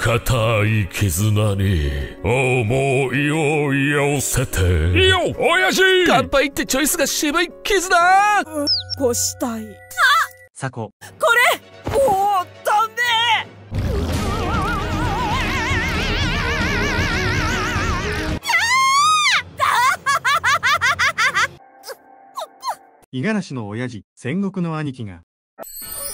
固い絆に思いを寄せて。いいよ親父。乾杯ってチョイスが渋い絆。 こしたい。 サコ。 これ。おお、ダメ。 五十嵐の親父、戦国の兄貴が